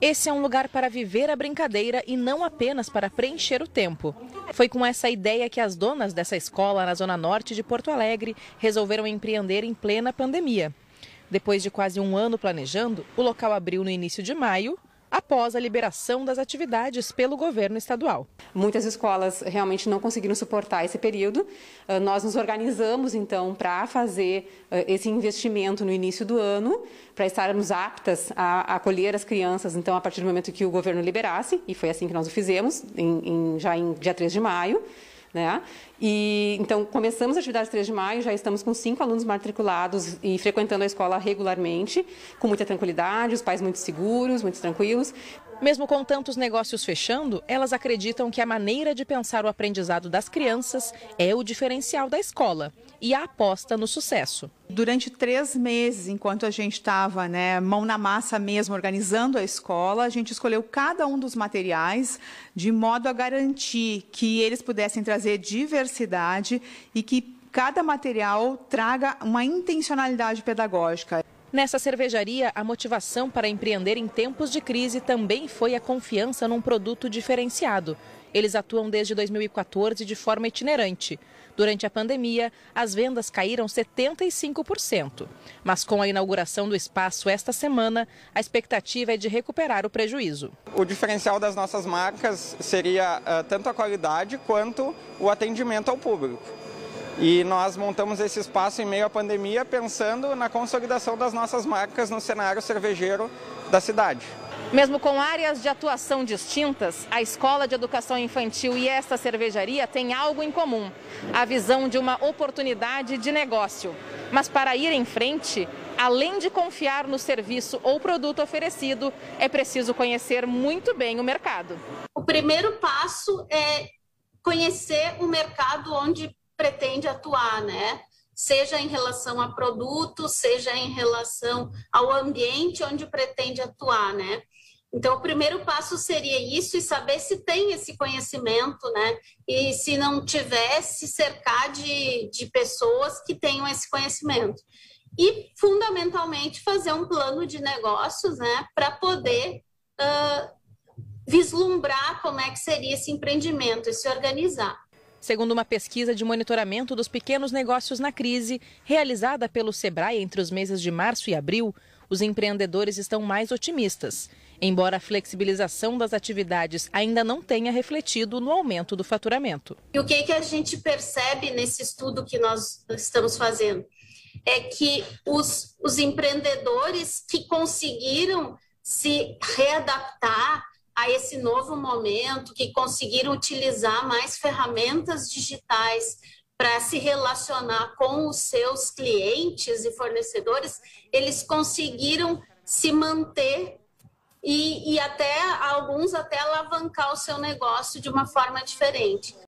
Esse é um lugar para viver a brincadeira e não apenas para preencher o tempo. Foi com essa ideia que as donas dessa escola na zona norte de Porto Alegre resolveram empreender em plena pandemia. Depois de quase um ano planejando, o local abriu no início de maio, após a liberação das atividades pelo governo estadual. Muitas escolas realmente não conseguiram suportar esse período. Nós nos organizamos, então, para fazer esse investimento no início do ano, para estarmos aptas a acolher as crianças, então, a partir do momento que o governo liberasse, e foi assim que nós o fizemos, já em dia 3 de maio. Né? E então começamos a atividade 3 de maio, já estamos com 5 alunos matriculados e frequentando a escola regularmente, com muita tranquilidade, os pais muito seguros, muito tranquilos. Mesmo com tantos negócios fechando, elas acreditam que a maneira de pensar o aprendizado das crianças é o diferencial da escola e a aposta no sucesso. Durante 3 meses, enquanto a gente estava, mão na massa mesmo, organizando a escola, a gente escolheu cada um dos materiais de modo a garantir que eles pudessem trazer diversidade e que cada material traga uma intencionalidade pedagógica. Nessa cervejaria, a motivação para empreender em tempos de crise também foi a confiança num produto diferenciado. Eles atuam desde 2014 de forma itinerante. Durante a pandemia, as vendas caíram 75%. Mas com a inauguração do espaço esta semana, a expectativa é de recuperar o prejuízo. O diferencial das nossas marcas seria tanto a qualidade quanto o atendimento ao público. E nós montamos esse espaço em meio à pandemia pensando na consolidação das nossas marcas no cenário cervejeiro da cidade. Mesmo com áreas de atuação distintas, a Escola de Educação Infantil e esta cervejaria têm algo em comum: a visão de uma oportunidade de negócio. Mas para ir em frente, além de confiar no serviço ou produto oferecido, é preciso conhecer muito bem o mercado. O primeiro passo é conhecer o mercado onde pretende atuar, né? Seja em relação a produto, seja em relação ao ambiente onde pretende atuar, né? Então, o primeiro passo seria isso e saber se tem esse conhecimento, né? E se não tiver, se cercar de pessoas que tenham esse conhecimento. E, fundamentalmente, fazer um plano de negócios, né? Para poder vislumbrar como é que seria esse empreendimento e se organizar. Segundo uma pesquisa de monitoramento dos pequenos negócios na crise, realizada pelo Sebrae entre os meses de março e abril, os empreendedores estão mais otimistas, embora a flexibilização das atividades ainda não tenha refletido no aumento do faturamento. E o que a gente percebe nesse estudo que nós estamos fazendo? É que os empreendedores que conseguiram se readaptar a esse novo momento, que conseguiram utilizar mais ferramentas digitais para se relacionar com os seus clientes e fornecedores, eles conseguiram se manter e até alguns até alavancar o seu negócio de uma forma diferente.